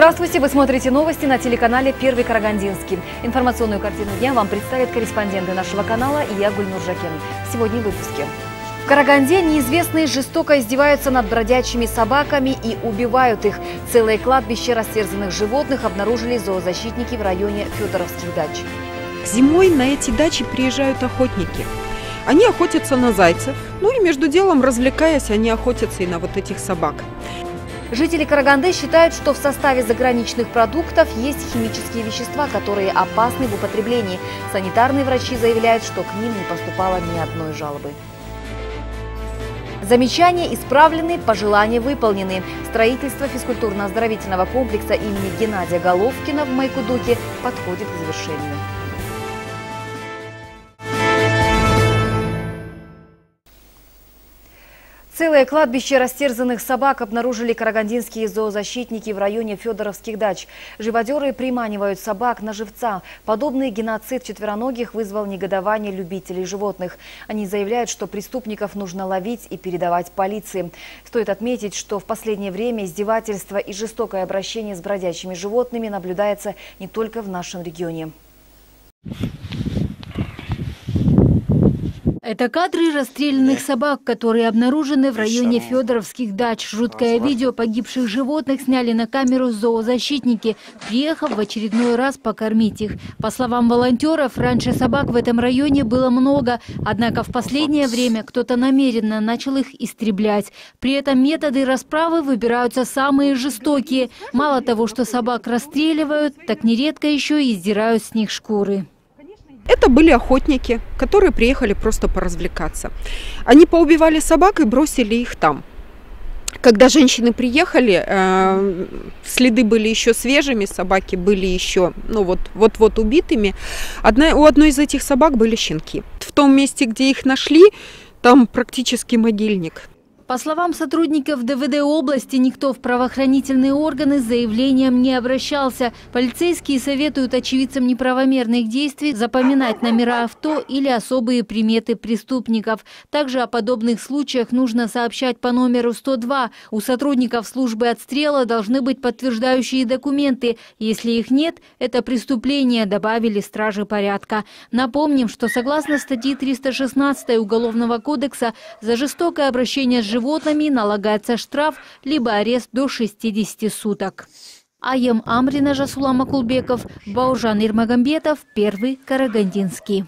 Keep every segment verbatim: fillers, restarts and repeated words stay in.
Здравствуйте! Вы смотрите новости на телеканале «Первый Карагандинский». Информационную картину дня вам представят корреспонденты нашего канала и я, Гульнур Жакен. Сегодня в выпуске. В Караганде неизвестные жестоко издеваются над бродячими собаками и убивают их. Целое кладбище растерзанных животных обнаружили зоозащитники в районе Федоровских дач. Зимой на эти дачи приезжают охотники. Они охотятся на зайцев, ну и между делом, развлекаясь, они охотятся и на вот этих собак. Жители Караганды считают, что в составе заграничных продуктов есть химические вещества, которые опасны в употреблении. Санитарные врачи заявляют, что к ним не поступало ни одной жалобы. Замечания исправлены, пожелания выполнены. Строительство физкультурно-оздоровительного комплекса имени Геннадия Головкина в Майкудуке подходит к завершению. Целое кладбище растерзанных собак обнаружили карагандинские зоозащитники в районе Федоровских дач. Живодеры приманивают собак на живца. Подобный геноцид четвероногих вызвал негодование любителей животных. Они заявляют, что преступников нужно ловить и передавать полиции. Стоит отметить, что в последнее время издевательство и жестокое обращение с бродячими животными наблюдается не только в нашем регионе. Это кадры расстрелянных собак, которые обнаружены в районе Федоровских дач. Жуткое видео погибших животных сняли на камеру зоозащитники, приехав в очередной раз покормить их. По словам волонтеров, раньше собак в этом районе было много, однако в последнее время кто-то намеренно начал их истреблять. При этом методы расправы выбираются самые жестокие. Мало того, что собак расстреливают, так нередко еще и издирают с них шкуры. Это были охотники, которые приехали просто поразвлекаться. Они поубивали собак и бросили их там. Когда женщины приехали, э, следы были еще свежими, собаки были еще ну, вот, вот-вот убитыми. Одна, у одной из этих собак были щенки. В том месте, где их нашли, там практически могильник. По словам сотрудников ДВД области, никто в правоохранительные органы с заявлением не обращался. Полицейские советуют очевидцам неправомерных действий запоминать номера авто или особые приметы преступников. Также о подобных случаях нужно сообщать по номеру сто два. У сотрудников службы отстрела должны быть подтверждающие документы. Если их нет, это преступление, добавили стражи порядка. Напомним, что согласно статье триста шестнадцать Уголовного кодекса за жестокое обращение с животными налагается штраф либо арест до шестидесяти суток. Аем Амрина, Жасулан Макулбеков, Баужан Ирмагамбетов, Первый Карагандинский.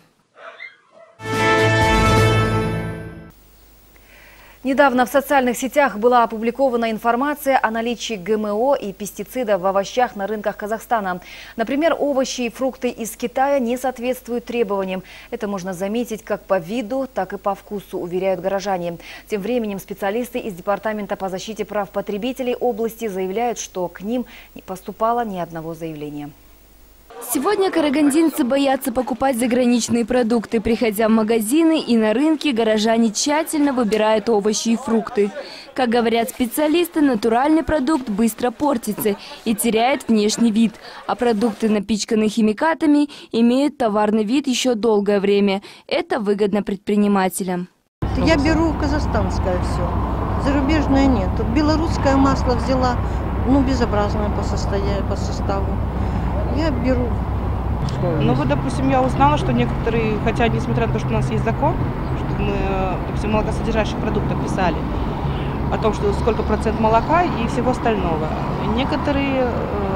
Недавно в социальных сетях была опубликована информация о наличии ГМО и пестицидов в овощах на рынках Казахстана. Например, овощи и фрукты из Китая не соответствуют требованиям. Это можно заметить как по виду, так и по вкусу, уверяют горожане. Тем временем специалисты из Департамента по защите прав потребителей области заявляют, что к ним не поступало ни одного заявления. Сегодня карагандинцы боятся покупать заграничные продукты. Приходя в магазины и на рынки, горожане тщательно выбирают овощи и фрукты. Как говорят специалисты, натуральный продукт быстро портится и теряет внешний вид. А продукты, напичканные химикатами, имеют товарный вид еще долгое время. Это выгодно предпринимателям. Я беру казахстанское все, зарубежное нет. Тут белорусское масло взяла, ну безобразное по состоянию, по составу. Я беру. Ну вот, допустим, я узнала, что некоторые, хотя несмотря на то, что у нас есть закон, что мы, допустим, молокосодержащих продуктов писали о том, что сколько процент молока и всего остального. Некоторые,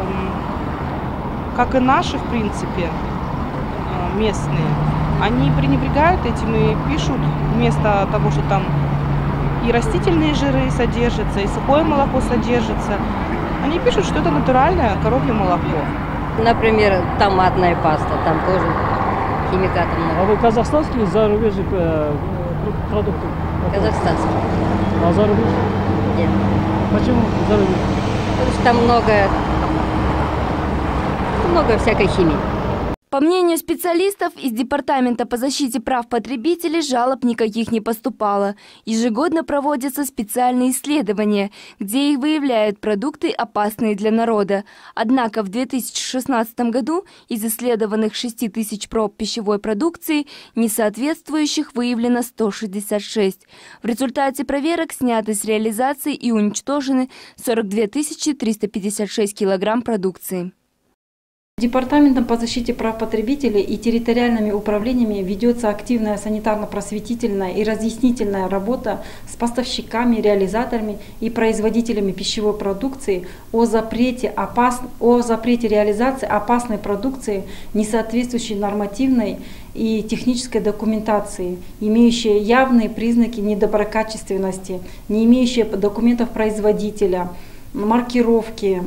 как и наши, в принципе, местные, они пренебрегают этим и пишут вместо того, что там и растительные жиры содержатся, и сухое молоко содержится, они пишут, что это натуральное коровье молоко. Например, томатная паста, там тоже химикатов много. А вы казахстанские или зарубежные э, продукты? Казахстанские. А зарубежные? Нет. Почему зарубежные? Потому что там много, много всякой химии. По мнению специалистов, из Департамента по защите прав потребителей жалоб никаких не поступало. Ежегодно проводятся специальные исследования, где и выявляют продукты, опасные для народа. Однако в две тысячи шестнадцатом году из исследованных шести тысяч проб пищевой продукции несоответствующих выявлено сто шестьдесят шесть. В результате проверок сняты с реализации и уничтожены сорок две тысячи триста пятьдесят шесть килограмм продукции. Департаментом по защите прав потребителей и территориальными управлениями ведется активная санитарно-просветительная и разъяснительная работа с поставщиками, реализаторами и производителями пищевой продукции о запрете, опас... о запрете реализации опасной продукции, не соответствующей нормативной и технической документации, имеющие явные признаки недоброкачественности, не имеющие документов производителя, маркировки,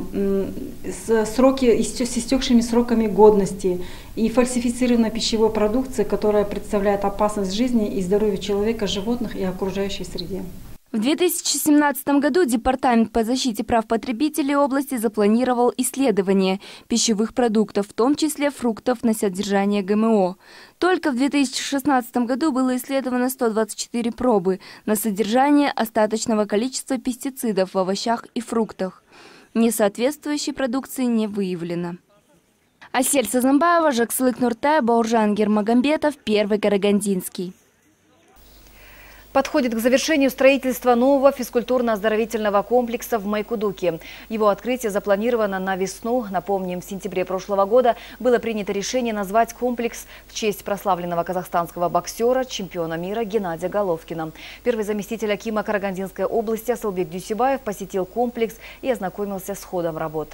сроки с истекшими сроками годности и фальсифицированной пищевой продукции, которая представляет опасность жизни и здоровью человека, животных и окружающей среде. В две тысячи семнадцатом году Департамент по защите прав потребителей области запланировал исследование пищевых продуктов, в том числе фруктов на содержание ГМО. Только в две тысячи шестнадцатом году было исследовано сто двадцать четыре пробы на содержание остаточного количества пестицидов в овощах и фруктах. Несоответствующей продукции не выявлено. Асель Сазамбаева, Жаксылык Нуртай, Бауржан Гермагомбетов, Первый Карагандинский. Подходит к завершению строительство нового физкультурно-оздоровительного комплекса в Майкудуке. Его открытие запланировано на весну. Напомним, в сентябре прошлого года было принято решение назвать комплекс в честь прославленного казахстанского боксера, чемпиона мира Геннадия Головкина. Первый заместитель акима Карагандинской области Асылбек Дюсибаев посетил комплекс и ознакомился с ходом работ.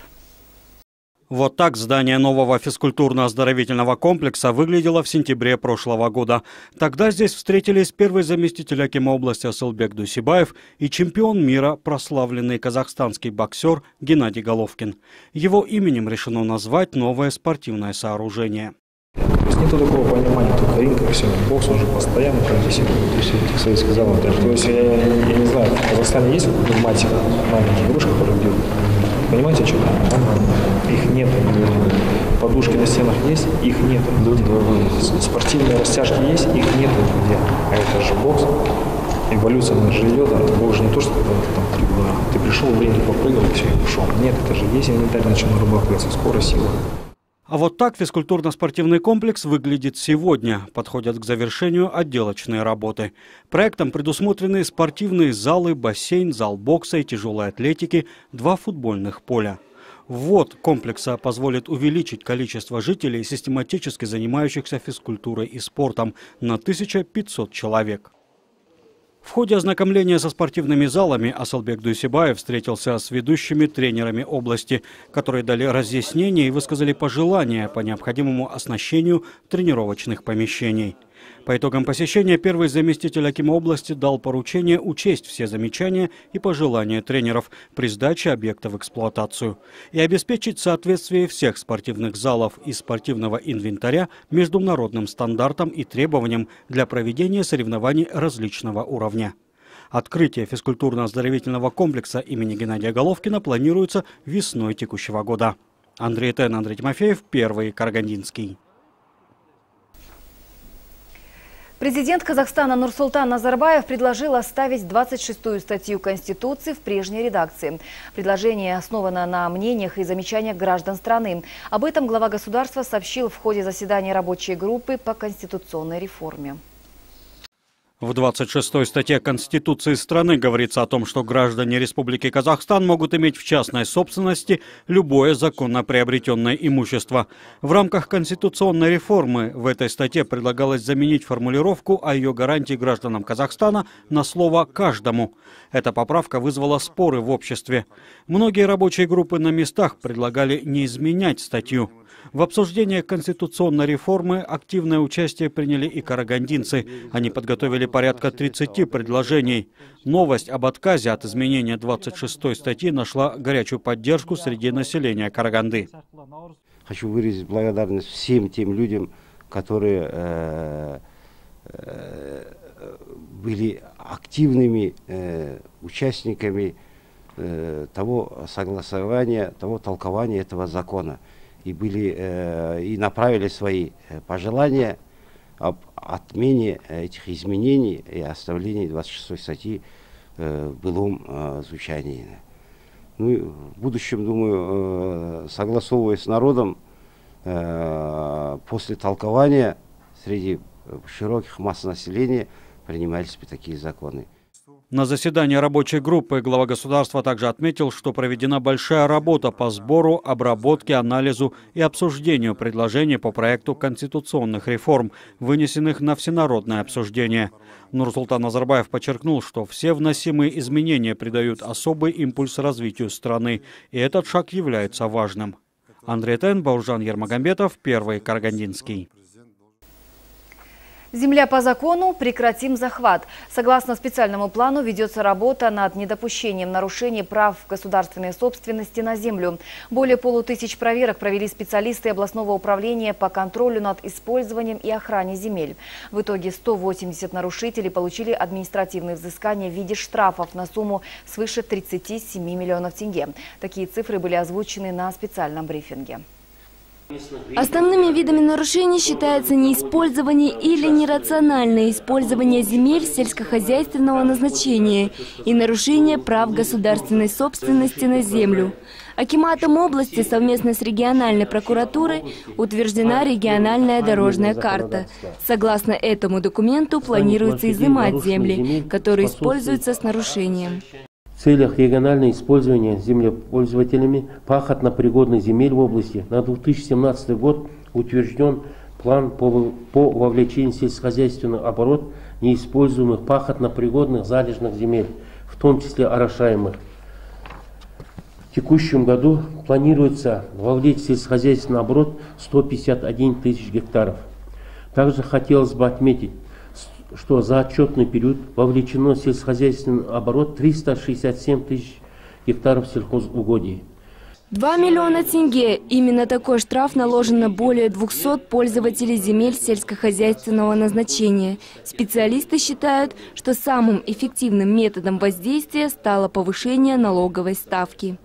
Вот так здание нового физкультурно-оздоровительного комплекса выглядело в сентябре прошлого года. Тогда здесь встретились первый заместитель акима области Асылбек Дюсибаев и чемпион мира, прославленный казахстанский боксер Геннадий Головкин. Его именем решено назвать новое спортивное сооружение. То есть нет такого понимания, только ринг, и все. Бокс уже постоянно, как здесь в советских залах. То есть я, я не знаю, в Казахстане есть мать, маленькая игрушка, которая бьет. Понимаете, что их нет. Подушки на стенах есть, их нет. Спортивные растяжки есть, их нет нигде. А это же бокс. Эволюция, она же идет. Бокс же не то, что ты, там, ты пришел, в ринге попрыгал, и все, и ушел. Нет, это же есть инвентарь, на чем нарабатывается скорость, сила. А вот так физкультурно-спортивный комплекс выглядит сегодня. Подходят к завершению отделочные работы. Проектом предусмотрены спортивные залы, бассейн, зал бокса и тяжелой атлетики, два футбольных поля. Ввод комплекса позволит увеличить количество жителей, систематически занимающихся физкультурой и спортом, на тысячу пятьсот человек. В ходе ознакомления со спортивными залами Асылбек Дюсибаев встретился с ведущими тренерами области, которые дали разъяснения и высказали пожелания по необходимому оснащению тренировочных помещений. По итогам посещения первый заместитель акима области дал поручение учесть все замечания и пожелания тренеров при сдаче объекта в эксплуатацию и обеспечить соответствие всех спортивных залов и спортивного инвентаря международным стандартам и требованиям для проведения соревнований различного уровня. Открытие физкультурно-оздоровительного комплекса имени Геннадия Головкина планируется весной текущего года. Андрей Тен, Андрей Тимофеев, Первый Карагандинский. Президент Казахстана Нурсултан Назарбаев предложил оставить двадцать шестую статью Конституции в прежней редакции. Предложение основано на мнениях и замечаниях граждан страны. Об этом глава государства сообщил в ходе заседания рабочей группы по конституционной реформе. В двадцать шестой статье Конституции страны говорится о том, что граждане Республики Казахстан могут иметь в частной собственности любое законно приобретенное имущество. В рамках конституционной реформы в этой статье предлагалось заменить формулировку о ее гарантии гражданам Казахстана на слово «каждому». Эта поправка вызвала споры в обществе. Многие рабочие группы на местах предлагали не изменять статью. В обсуждении конституционной реформы активное участие приняли и карагандинцы. Они подготовили порядка тридцати предложений. Новость об отказе от изменения двадцать шестой статьи нашла горячую поддержку среди населения Караганды. Хочу выразить благодарность всем тем людям, которые э, э, были активными э, участниками э, того согласования, того толкования этого закона. и, были, э, и направили свои пожелания об отмене этих изменений и оставлении двадцать шестой статьи э, в былом э, звучании. Ну, и в будущем, думаю, э, согласовываясь с народом, э, после толкования среди широких масс населения принимались бы такие законы. На заседании рабочей группы глава государства также отметил, что проведена большая работа по сбору, обработке, анализу и обсуждению предложений по проекту конституционных реформ, вынесенных на всенародное обсуждение. Нурсултан Назарбаев подчеркнул, что все вносимые изменения придают особый импульс развитию страны, и этот шаг является важным. Андрей Тен, Бауржан Ермагомбетов, Первый Карагандинский. Земля по закону, прекратим захват. Согласно специальному плану ведется работа над недопущением нарушений прав государственной собственности на землю. Более полутысяч проверок провели специалисты областного управления по контролю над использованием и охране земель. В итоге сто восемьдесят нарушителей получили административные взыскания в виде штрафов на сумму свыше тридцати семи миллионов тенге. Такие цифры были озвучены на специальном брифинге. Основными видами нарушений считаются неиспользование или нерациональное использование земель сельскохозяйственного назначения и нарушение прав государственной собственности на землю. Акиматом области совместно с региональной прокуратурой утверждена региональная дорожная карта. Согласно этому документу планируется изымать земли, которые используются с нарушением. В целях регионального использования землепользователями пахотно-пригодных земель в области на две тысячи семнадцатый год утвержден план по, по вовлечению в сельскохозяйственный оборот неиспользуемых пахотно-пригодных залежных земель, в том числе орошаемых. В текущем году планируется вовлечь в сельскохозяйственный оборот сто пятьдесят один тысяч гектаров. Также хотелось бы отметить, что за отчетный период вовлечено в сельскохозяйственный оборот триста шестьдесят семь тысяч гектаров сельхозугодий. два миллиона тенге. Именно такой штраф наложен на более двухсот пользователей земель сельскохозяйственного назначения. Специалисты считают, что самым эффективным методом воздействия стало повышение налоговой ставки.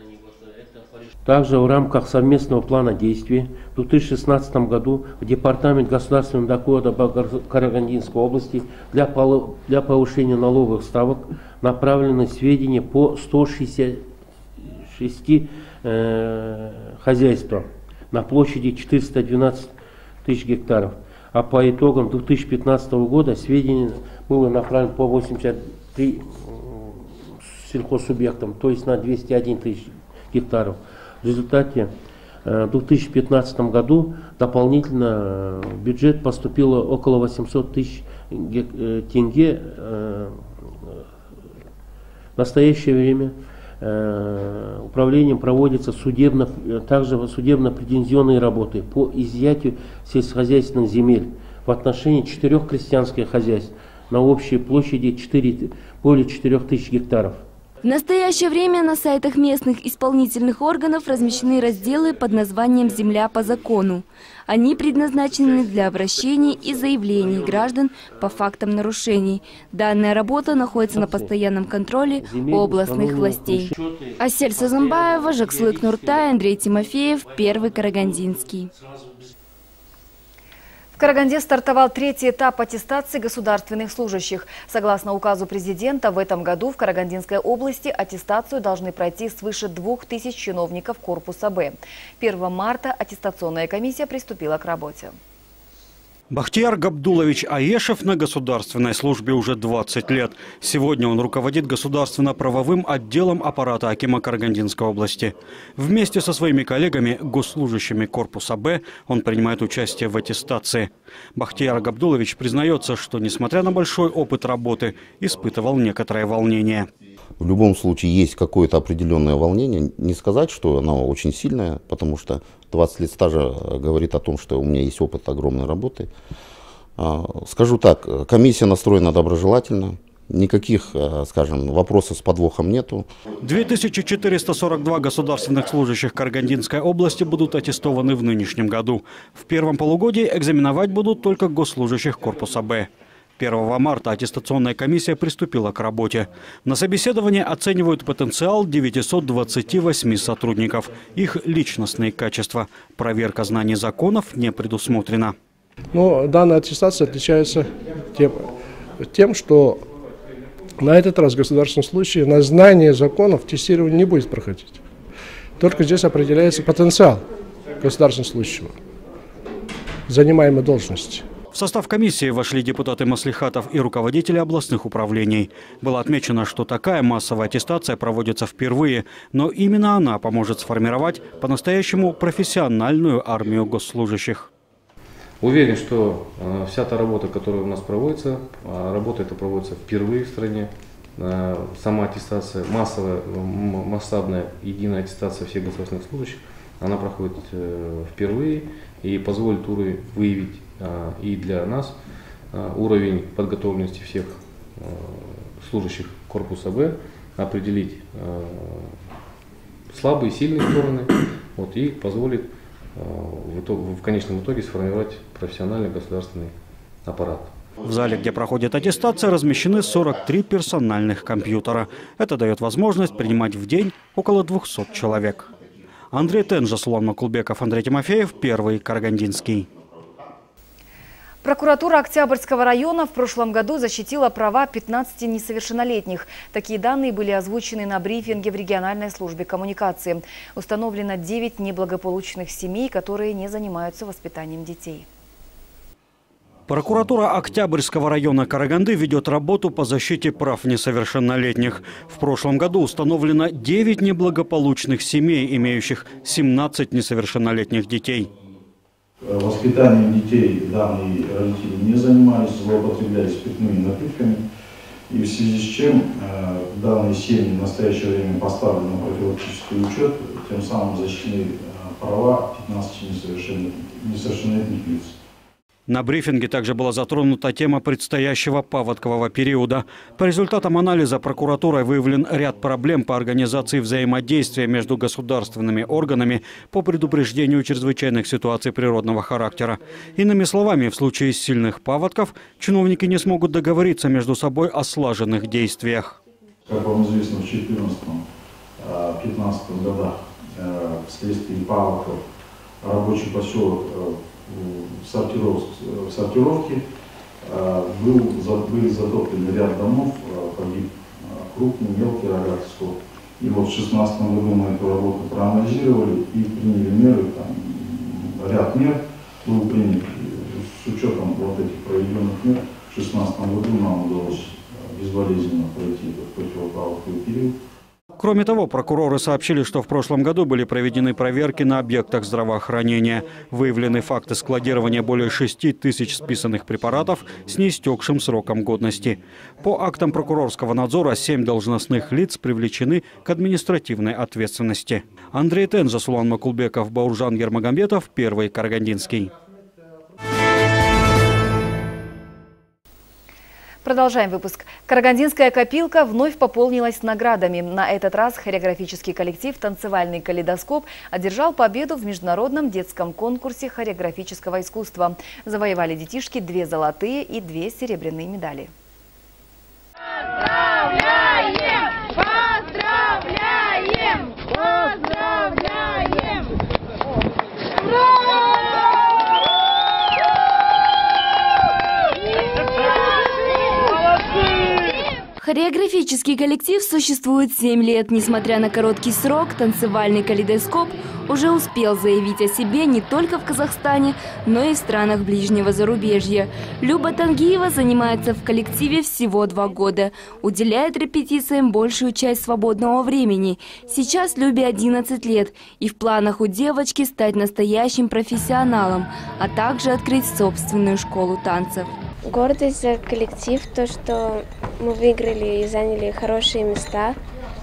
Также в рамках совместного плана действий в две тысячи шестнадцатом году в Департамент государственного дохода Карагандинской области для, для повышения налоговых ставок направлены сведения по ста шестидесяти шести э, хозяйствам на площади четыреста двенадцать тысяч гектаров. А по итогам две тысячи пятнадцатого года сведения было направлено по восьмидесяти трём сельхозсубъектам, то есть на двести один тысяч гектаров. В результате в две тысячи пятнадцатом году дополнительно в бюджет поступило около восьмисот тысяч тенге. В настоящее время управлением проводятся судебно, также судебно-претензионные работы по изъятию сельскохозяйственных земель в отношении четырех крестьянских хозяйств на общей площади четыре, более четырёх тысяч гектаров. В настоящее время на сайтах местных исполнительных органов размещены разделы под названием «Земля по закону». Они предназначены для обращений и заявлений граждан по фактам нарушений. Данная работа находится на постоянном контроле у областных властей. Асель Сазамбаева, Жакслык Нуртай, Андрей Тимофеев, Первый Карагандинский. В Караганде стартовал третий этап аттестации государственных служащих. Согласно указу президента, в этом году в Карагандинской области аттестацию должны пройти свыше двух тысяч чиновников корпуса Б. первого марта аттестационная комиссия приступила к работе. Бахтияр Габдулович Аешев на государственной службе уже двадцать лет. Сегодня он руководит государственно-правовым отделом аппарата акима Карагандинской области. Вместе со своими коллегами, госслужащими корпуса Б, он принимает участие в аттестации. Бахтияр Габдулович признается, что, несмотря на большой опыт работы, испытывал некоторое волнение. В любом случае есть какое-то определенное волнение. Не сказать, что оно очень сильное, потому что двадцать лет стажа говорит о том, что у меня есть опыт огромной работы. Скажу так, комиссия настроена доброжелательно. Никаких, скажем, вопросов с подвохом нету. две тысячи четыреста сорок два государственных служащих Карагандинской области будут аттестованы в нынешнем году. В первом полугодии экзаменовать будут только госслужащих корпуса Б. первого марта аттестационная комиссия приступила к работе. На собеседовании оценивают потенциал девятисот двадцати восьми сотрудников, их личностные качества. Проверка знаний законов не предусмотрена. Но данная аттестация отличается тем, тем, что на этот раз в государственном случае на знание законов тестирование не будет проходить. Только здесь определяется потенциал государственного служащего, занимаемой должности. В состав комиссии вошли депутаты маслихатов и руководители областных управлений. Было отмечено, что такая массовая аттестация проводится впервые, но именно она поможет сформировать по-настоящему профессиональную армию госслужащих. Уверен, что э, вся та работа, которая у нас проводится, э, работа эта проводится впервые в стране. Э, сама аттестация, массовая, масштабная, единая аттестация всех государственных служащих, она проходит э, впервые и позволит уровень, выявить э, и для нас э, уровень подготовленности всех э, служащих корпуса Б, определить э, слабые и сильные стороны, вот, и позволит В, итоге, в конечном итоге сформировать профессиональный государственный аппарат. В зале, где проходит аттестация, размещены сорок три персональных компьютера. Это дает возможность принимать в день около двухсот человек. Андрей Тен, Жасулан Макулбеков, Андрей Тимофеев, Первый Карагандинский. Прокуратура Октябрьского района в прошлом году защитила права пятнадцати несовершеннолетних. Такие данные были озвучены на брифинге в региональной службе коммуникации. Установлено девять неблагополучных семей, которые не занимаются воспитанием детей. Прокуратура Октябрьского района Караганды ведет работу по защите прав несовершеннолетних. В прошлом году установлено девять неблагополучных семей, имеющих семнадцать несовершеннолетних детей. Воспитанием детей данные родители не занимались, злоупотребляли спиртными напитками. И в связи с чем э, данные семьи в настоящее время поставлены на профилактический учет, тем самым защищены э, права пятнадцати несовершеннолетних лиц. На брифинге также была затронута тема предстоящего паводкового периода. По результатам анализа прокуратурой выявлен ряд проблем по организации взаимодействия между государственными органами по предупреждению чрезвычайных ситуаций природного характера. Иными словами, в случае сильных паводков чиновники не смогут договориться между собой о слаженных действиях. Как вам известно, в две тысячи четырнадцатом-пятнадцатом годах вследствие паводков рабочий поселок в сортировке был, были затоплены ряд домов, погиб крупный, мелкий рогатый скот. И вот в две тысячи шестнадцатом году мы эту работу проанализировали и приняли меры, там, ряд мер был принят. С учетом вот этих проведенных мер в две тысячи шестнадцатом году нам удалось безболезненно пройти этот противопаводковый период. Кроме того, прокуроры сообщили, что в прошлом году были проведены проверки на объектах здравоохранения. Выявлены факты складирования более шести тысяч списанных препаратов с неистекшим сроком годности. По актам прокурорского надзора семь должностных лиц привлечены к административной ответственности. Андрей Тен, Жасулан Макулбеков, Бауржан Ермагомбетов, Первый Карагандинский. Продолжаем выпуск. Карагандинская копилка вновь пополнилась наградами. На этот раз хореографический коллектив «Танцевальный калейдоскоп» одержал победу в международном детском конкурсе хореографического искусства. Завоевали детишки две золотые и две серебряные медали. Поздравляем! Поздравляем! Поздравляем! Ура! Хореографический коллектив существует семь лет. Несмотря на короткий срок, танцевальный калейдоскоп уже успел заявить о себе не только в Казахстане, но и в странах ближнего зарубежья. Люба Тангиева занимается в коллективе всего два года. Уделяет репетициям большую часть свободного времени. Сейчас Любе одиннадцать лет. И в планах у девочки стать настоящим профессионалом, а также открыть собственную школу танцев. Гордость за коллектив, то, что мы выиграли и заняли хорошие места,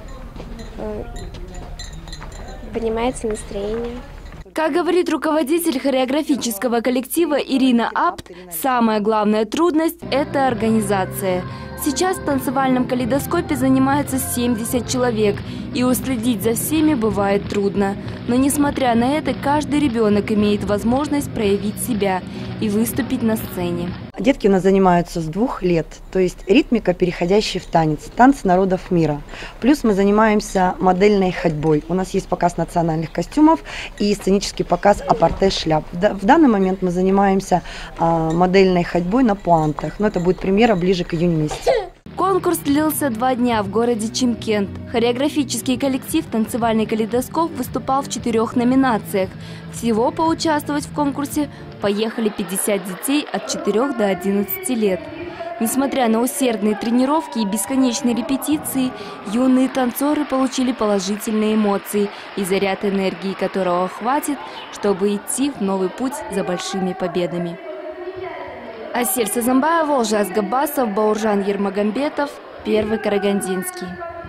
поднимается настроение. Как говорит руководитель хореографического коллектива Ирина Апт, самая главная трудность – это организация. Сейчас в танцевальном калейдоскопе занимаются семьдесят человек, и уследить за всеми бывает трудно. Но несмотря на это, каждый ребенок имеет возможность проявить себя и выступить на сцене. Детки у нас занимаются с двух лет, то есть ритмика, переходящая в танец, танцы народов мира. Плюс мы занимаемся модельной ходьбой. У нас есть показ национальных костюмов и сценический показ апорте шляп. В данный момент мы занимаемся а, модельной ходьбой на пуантах, но это будет премьера ближе к июню месяцу. Конкурс длился два дня в городе Чимкент. Хореографический коллектив «Танцевальный калейдоскоп» выступал в четырех номинациях. Всего поучаствовать в конкурсе поехали пятьдесят детей от четырёх до одиннадцати лет. Несмотря на усердные тренировки и бесконечные репетиции, юные танцоры получили положительные эмоции и заряд энергии, которого хватит, чтобы идти в новый путь за большими победами. Асель Сазамбаева, Олжас Габасов, Бауржан Ермагомбетов, Первый Карагандинский.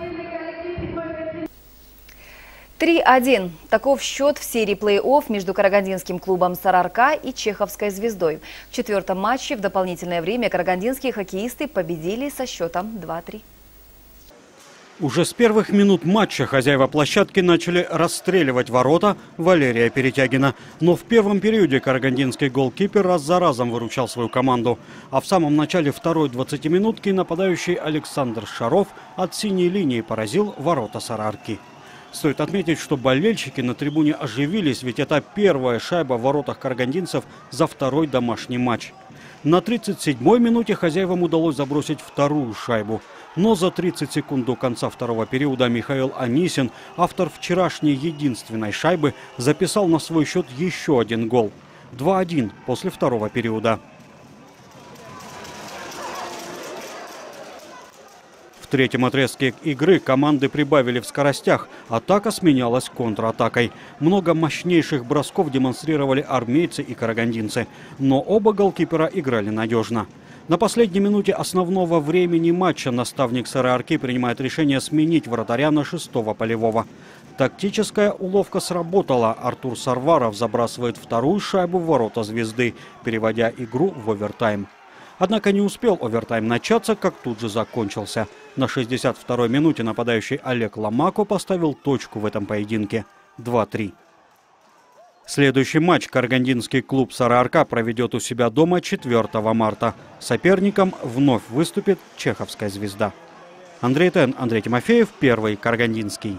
три один. Таков счет в серии плей-офф между карагандинским клубом «Сарыарка» и Чеховской «Звездой». В четвертом матче в дополнительное время карагандинские хоккеисты победили со счетом два-три. Уже с первых минут матча хозяева площадки начали расстреливать ворота Валерия Перетягина. Но в первом периоде карагандинский голкипер раз за разом выручал свою команду. А в самом начале второй двадцатиминутки нападающий Александр Шаров от синей линии поразил ворота Сарыарки. Стоит отметить, что болельщики на трибуне оживились, ведь это первая шайба в воротах карагандинцев за второй домашний матч. На тридцать седьмой минуте хозяевам удалось забросить вторую шайбу. Но за тридцать секунд до конца второго периода Михаил Анисин, автор вчерашней единственной шайбы, записал на свой счет еще один гол. два-один после второго периода. В третьем отрезке игры команды прибавили в скоростях. Атака сменялась контратакой. Много мощнейших бросков демонстрировали армейцы и карагандинцы. Но оба голкипера играли надежно. На последней минуте основного времени матча наставник Сарыарки принимает решение сменить вратаря на шестого полевого. Тактическая уловка сработала. Артур Сарваров забрасывает вторую шайбу в ворота «Звезды», переводя игру в овертайм. Однако не успел овертайм начаться, как тут же закончился. На шестьдесят второй минуте нападающий Олег Ломако поставил точку в этом поединке. два-три. Следующий матч карагандинский клуб «Сарыарка» проведет у себя дома четвёртого марта. Соперником вновь выступит Чеховская «Звезда». Андрей Тен, Андрей Тимофеев, Первый Карагандинский.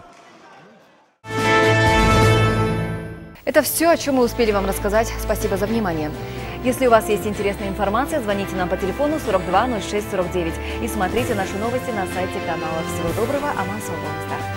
Это все, о чем мы успели вам рассказать. Спасибо за внимание. Если у вас есть интересная информация, звоните нам по телефону сорок два ноль шесть сорок девять и смотрите наши новости на сайте канала. Всего доброго, Аман Солбонстар.